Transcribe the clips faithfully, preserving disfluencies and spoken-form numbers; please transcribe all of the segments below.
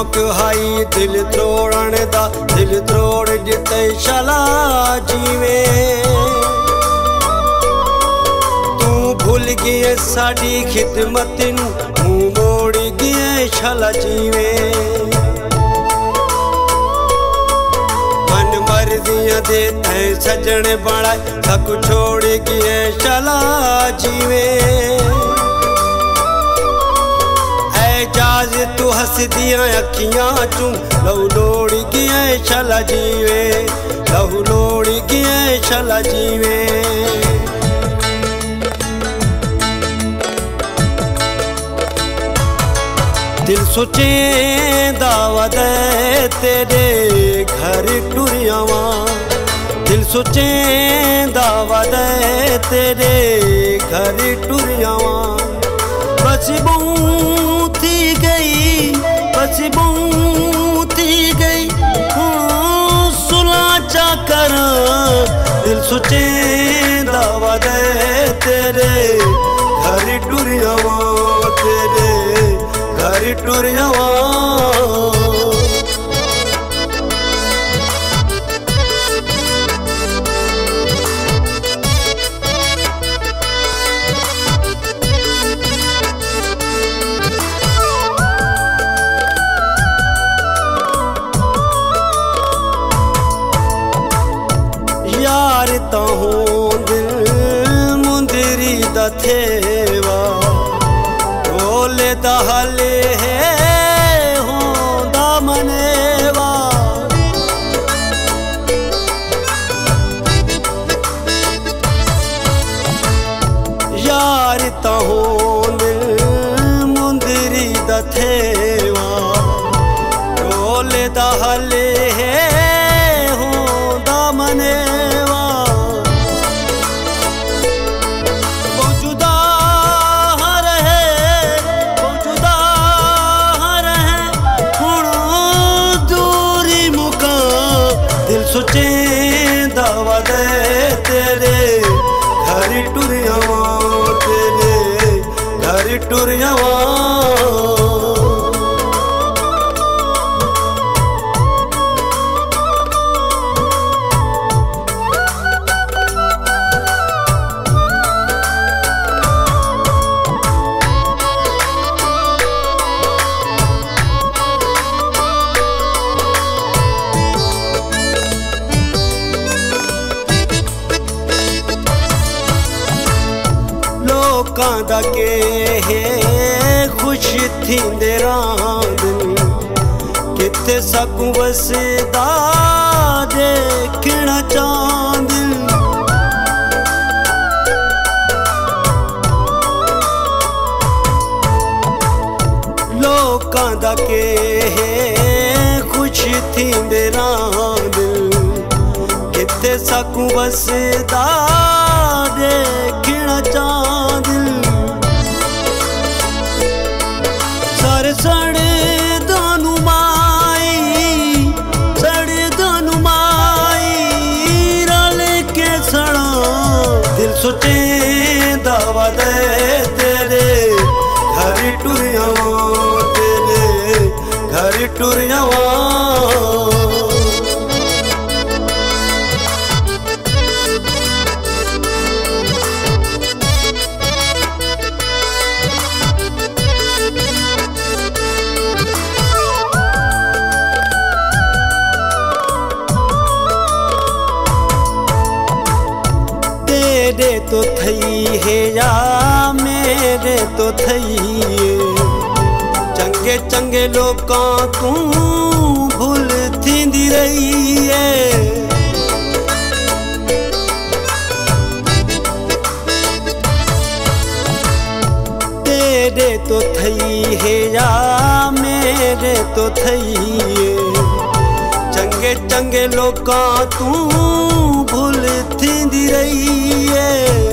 शौक हाई दिल तोड़न दा, दिल तोड़ जिते शला जीवे। तू भूल गए साड़ी खिदमत नू, मुंह मोड़ गए शला जीवे। मन मर्जियां दे तै सजन बड़ा, सब छोड़ गए शला जीवे। जाज तू हस दिया अखियां चू, लहू लोड़ गया शला जीवे, लहू लोड़ गया शला जीवे। दिल सोचे दावत तेरे घर टुरियावा, दिल सोचे दावत तेरे घर टुरियावा। बस बहू थी गई, बस बहू थी गई, सुला चा कर। दिल सोचे दावा दे तेरे घर टुरियावा, तेरे घर टुरियावा। यार ताहू दिल मुंदरी दा थेवा, ढोले दा हले है होंदा मनेवा। यार ताहू दिल मुंदरी दा थेवा, ढोले दा हले है होंदा मनेवा। सोचे दावा दे तेरे घर टुरियावा, तेरे घर टुरियावा। लोकां दा के है खुश थींदे रांदिन, किथे सकूं वसदा देखना चांदिन। लोकां दा के है खुश थींदे रांदिन, किथे सकूं वसदा देखना चांदिन। सारे सड़े दानू माई, सड़े दानू माई रल के सड़ा। दिल सोचे दावा दे तेरे घर टुरियावा, तेरे घर टुरियावा। मेरे तो थई है या मेरे तो थई है, चंगे चंगे लोकां तू भूल थींदी रही है। तेरे तो थई है या मेरे तो थई है, चंगे चंगे लोकां तू भूल थींदी रही है।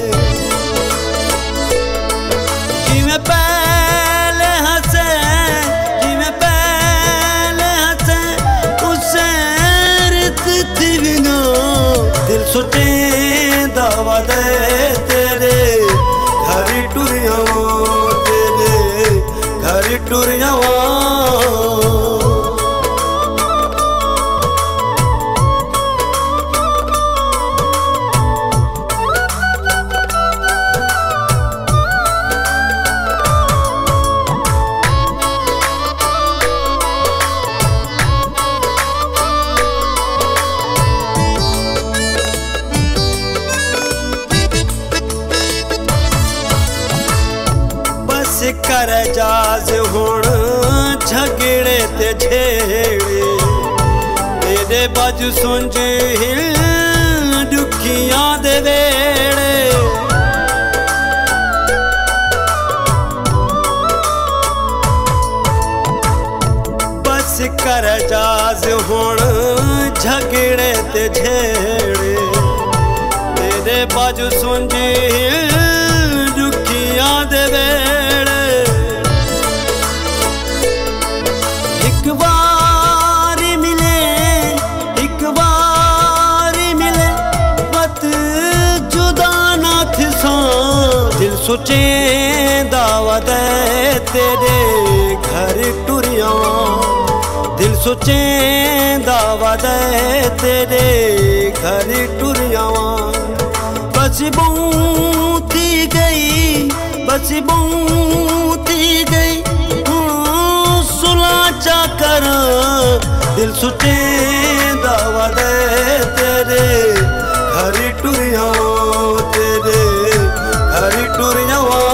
जिवें पहले हसे, जिवें पहले हसे उसे रित थी बिना। दिल सोचे दावा दे तेरे घर टुरियावा, तेरे घर टुरियावा। कर जाज हुण झगड़े ते झेड़े तेरे बाजू सुंझ हिल दुखियां दे वेड़े बस कर जाज हुण झगड़े ते झेड़े तेरे बाजू सुंझ हिल दुखियां दे वेड़े एक बारी मिले एक बारी मिले मत जुदा ना थिसां दिल सोचे दावा दे तेरे घर टुरिया दिल सोचे दावा दे तेरे घर टुरिया बस बूती गई बस बूती गई सुला चा कर दिल सोचे दावा दे तेरे घर टुरिया तेरे घर टुरिया